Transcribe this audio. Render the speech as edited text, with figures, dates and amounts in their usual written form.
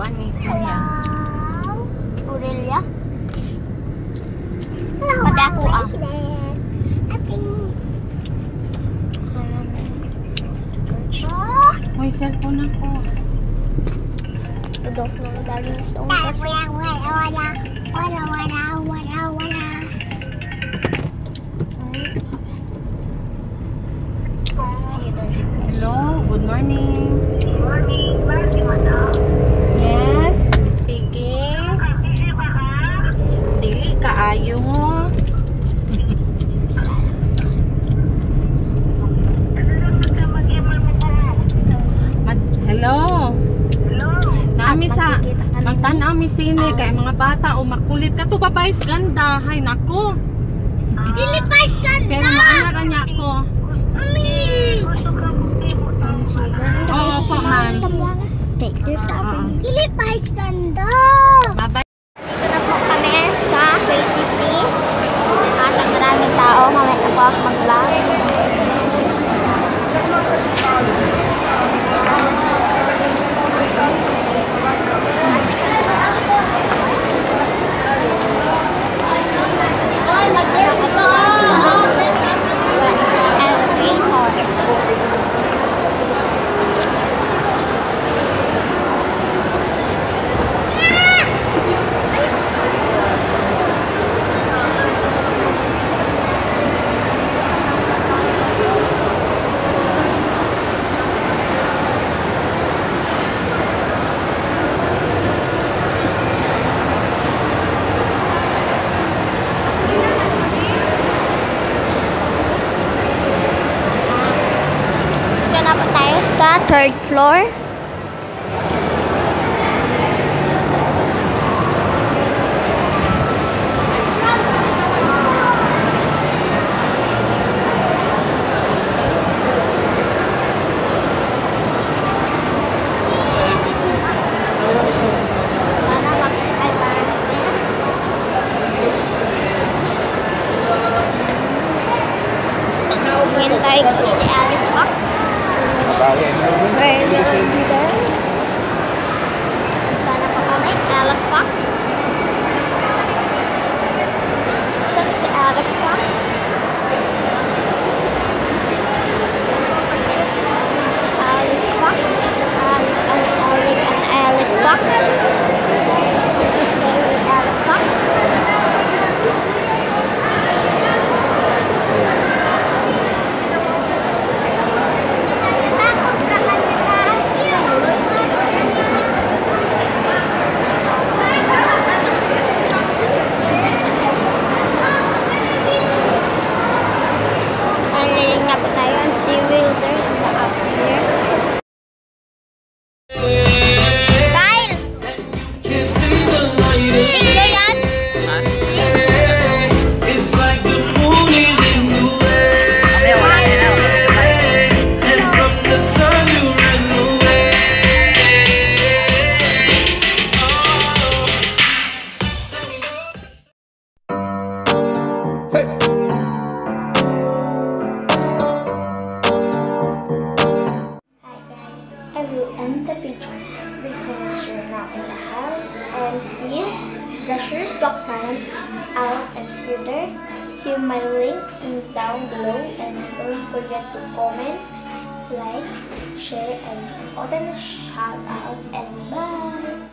kuan ni Kuya. Aurelia. Pada ako ah. May cellphone ako. Udok na magaling ito. Hello, good morning. Yes, speaking. Dili kaayo mo. Hello. Nami sa magtanaw mi sine kay mga bata o makulit ka to papais ganda. Hay nako. Dili pais ganda. Pero maana niya ko. Mami. Oo, po man. Take your time. Dili pais ganda. Bye-bye. Dito na po kami sa KCC. At ang maraming tao. Mamaya na po ako mag-vlog. Sa third floor. Sana makasakay pa natin. Hintay ko si Alex Fox. Where will we be there? Sana pa kami, Alec Fox. Saan si Alec Fox? Alec Fox. Alec Fox. To say with Alec Fox. Because you're not in the house and see the shoes Doxan is out and scooter. See my link down below and don't forget to comment, like, share and open the shout out and bye.